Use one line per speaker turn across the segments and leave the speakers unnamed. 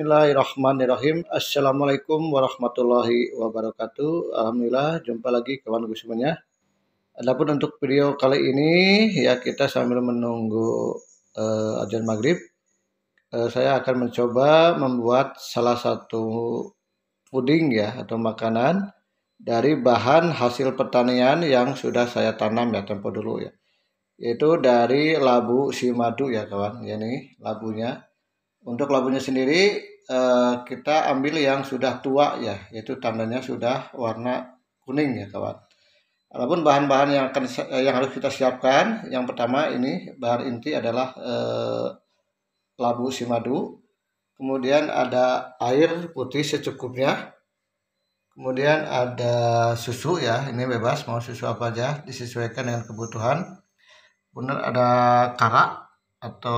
Bismillahirrahmanirrahim. Assalamualaikum warahmatullahi wabarakatuh. Alhamdulillah, jumpa lagi kawan semuanya. Adapun untuk video kali ini ya kita sambil menunggu azan maghrib, saya akan mencoba membuat salah satu puding ya atau makanan dari bahan hasil pertanian yang sudah saya tanam ya tempo dulu ya. Yaitu dari labu si madu ya kawan. Ya nih labunya. Untuk labunya sendiri kita ambil yang sudah tua ya, yaitu tandanya sudah warna kuning ya kawan. Adapun bahan-bahan yang harus kita siapkan, yang pertama ini bahan inti adalah labu si madu, kemudian ada air putih secukupnya, kemudian ada susu ya, ini bebas mau susu apa aja disesuaikan dengan kebutuhan. Kemudian ada kara atau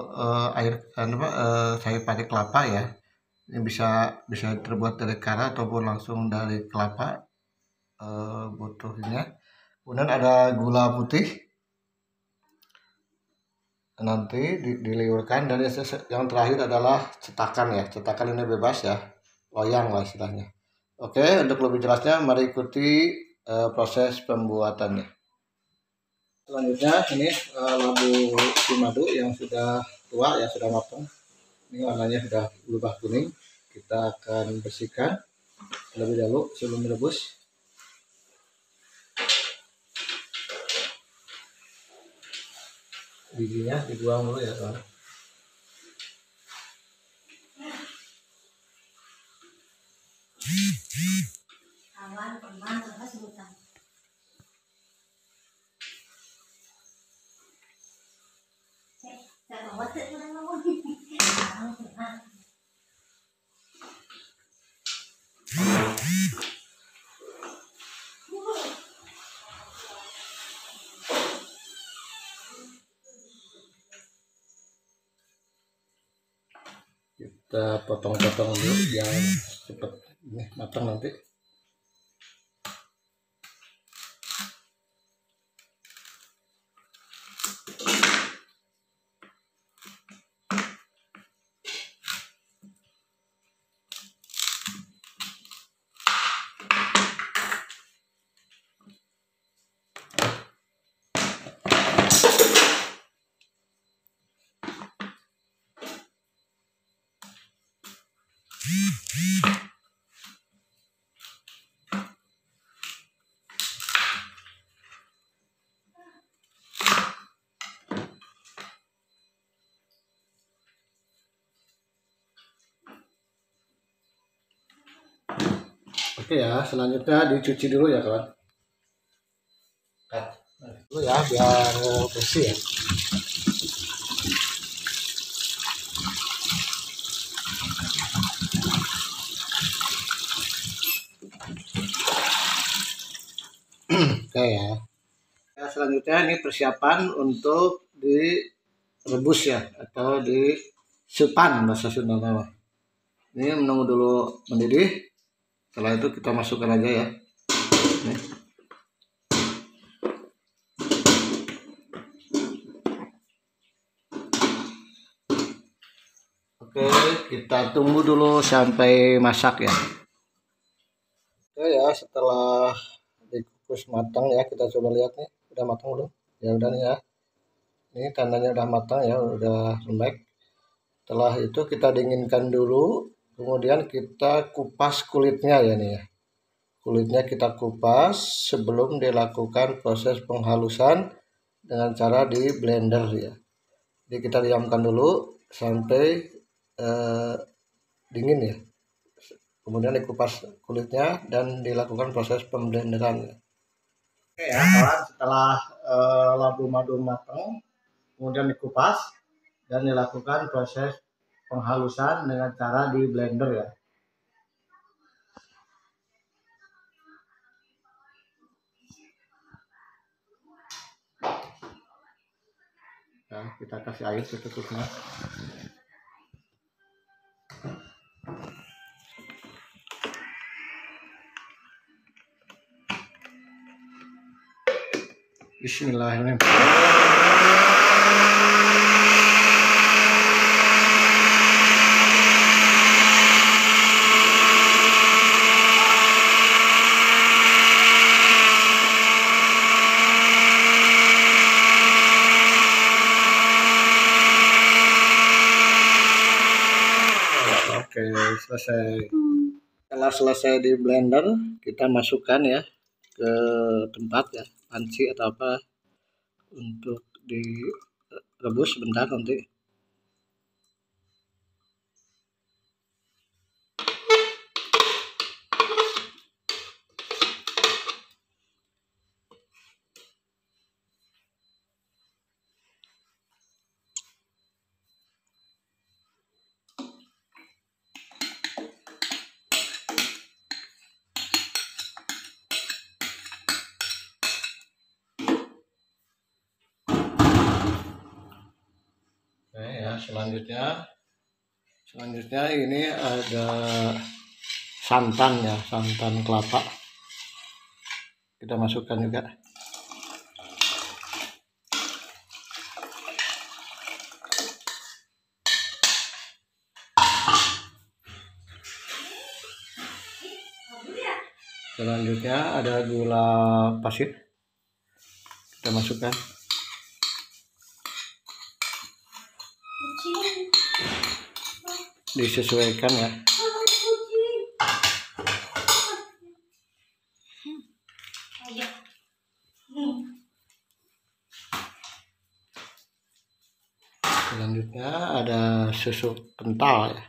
sayur padi kelapa ya. Ini bisa terbuat dari kara ataupun langsung dari kelapa butuhnya. Kemudian ada gula putih, nanti diliurkan, dan yang terakhir adalah cetakan ya. Cetakan ini bebas ya, loyang lah istilahnya. Oke, untuk lebih jelasnya mari ikuti proses pembuatannya. Selanjutnya ini labu si madu yang sudah tua ya, sudah matang. Ini warnanya sudah berubah kuning. Kita akan bersihkan terlebih dahulu sebelum merebus. Bijinya dibuang dulu ya kawan. Kita potong-potong dulu yang cepat matang nanti. Oke ya, selanjutnya dicuci dulu ya kawan. Dulu ya biar bersih ya. Oke ya. Selanjutnya ini persiapan untuk direbus ya atau disupan bahasa Sunda nama. Ini menunggu dulu mendidih. Setelah itu kita masukkan aja ya. Nih. Oke, kita tunggu dulu sampai masak ya. Oke ya, setelah dikukus matang ya, kita coba lihat nih, udah matang belum? Ya udah nih ya. Ini tandanya udah matang ya, udah lembek. Setelah itu kita dinginkan dulu, kemudian kita kupas kulitnya ya nih ya. Kulitnya kita kupas sebelum dilakukan proses penghalusan dengan cara di blender ya. Jadi kita diamkan dulu sampai dingin ya. Kemudian dikupas kulitnya dan dilakukan proses pemblenderan. Oke ya kawan, setelah labu madu matang, kemudian dikupas dan dilakukan proses penghalusan dengan cara di blender ya. Nah, kita kasih air secukupnya. Bismillahirrahmanirrahim. selesai. Setelah selesai di blender, kita masukkan ya ke tempat ya, panci atau apa untuk direbus sebentar nanti. Oke ya, selanjutnya ini ada santan ya, santan kelapa. Kita masukkan juga. Selanjutnya ada gula pasir. Kita masukkan. Disesuaikan ya. Selanjutnya ada susu kental ya.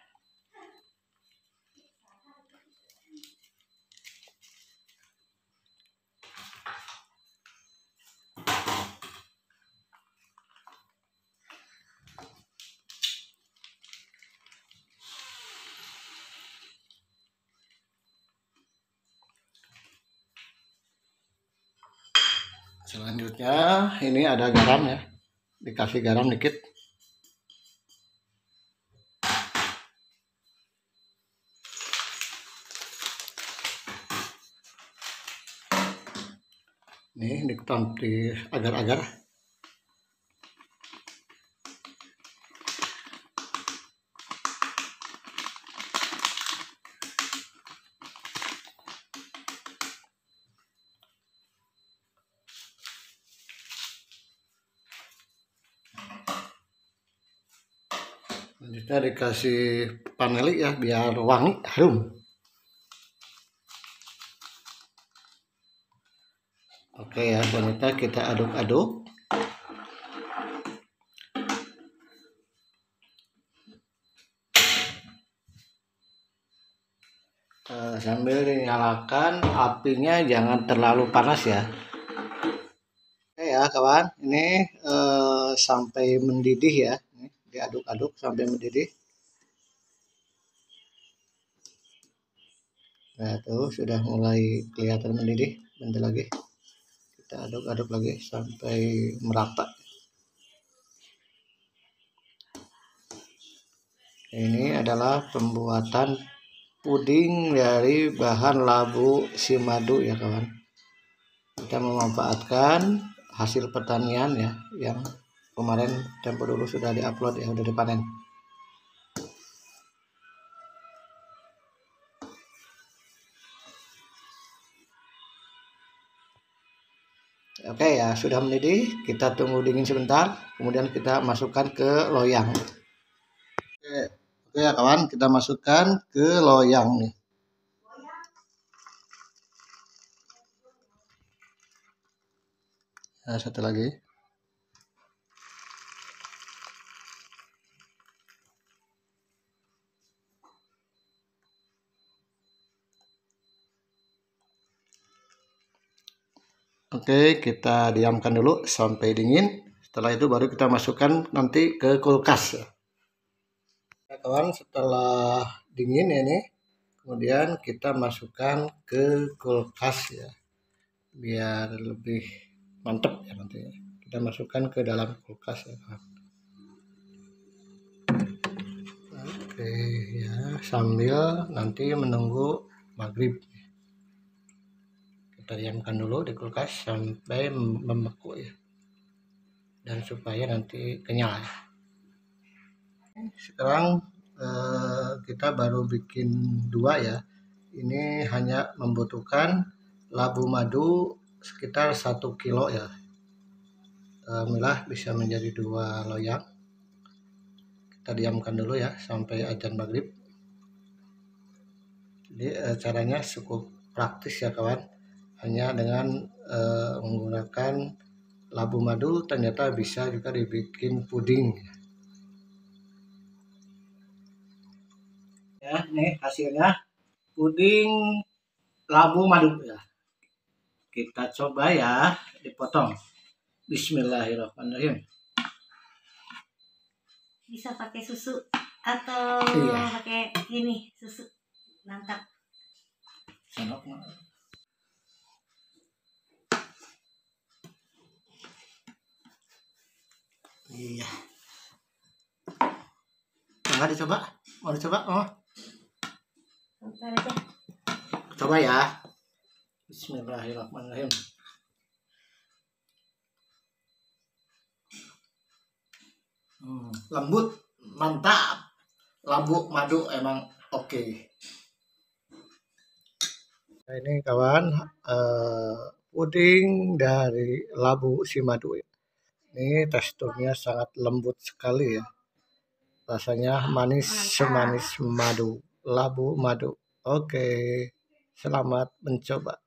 Selanjutnya ini ada garam ya. Dikasih garam dikit. Nih diketam di agar-agar. Selanjutnya dikasih vanili ya biar wangi harum. Oke ya, selanjutnya kita aduk-aduk. Sambil dinyalakan, apinya jangan terlalu panas ya. Oke ya kawan, ini sampai mendidih ya. Diaduk-aduk sampai mendidih. Nah tuh sudah mulai kelihatan mendidih. Bentar lagi kita aduk-aduk lagi sampai merata. Ini adalah pembuatan puding dari bahan labu simadu ya kawan. Kita memanfaatkan hasil pertanian ya yang kemarin tempo dulu sudah diupload ya, udah dipanen. Oke ya, sudah mendidih, kita tunggu dingin sebentar, kemudian kita masukkan ke loyang. Oke ya kawan, kita masukkan ke loyang nih. Nah, satu lagi. Oke, kita diamkan dulu sampai dingin. Setelah itu baru kita masukkan nanti ke kulkas ya. Nah, kawan, setelah dingin ini, kemudian kita masukkan ke kulkas ya, biar lebih mantep ya nanti. Kita masukkan ke dalam kulkas ya, kawan. Oke ya, sambil nanti menunggu maghrib. Kita diamkan dulu di kulkas sampai membeku ya, dan supaya nanti kenyal ya. Sekarang kita baru bikin 2 ya. Ini hanya membutuhkan labu madu sekitar 1 kilo ya. Alhamdulillah bisa menjadi 2 loyang. Kita diamkan dulu ya sampai azan maghrib. Jadi caranya cukup praktis ya kawan, hanya dengan menggunakan labu madu ternyata bisa juga dibikin puding. Ya, nih hasilnya puding labu madu ya. Kita coba ya, dipotong. Bismillahirrahmanirrahim.
Bisa pakai susu atau pakai ini susu, mantap.
Sendok. Iya. Enggak dicoba? Mau dicoba? Oh.
Bentar aja.
Coba ya. Bismillahirrahmanirrahim. Lembut, mantap. Labu madu emang oke. Nah, ini kawan, puding dari labu si madu. Ini teksturnya sangat lembut sekali ya. Rasanya manis semanis madu, labu madu. Oke, selamat mencoba.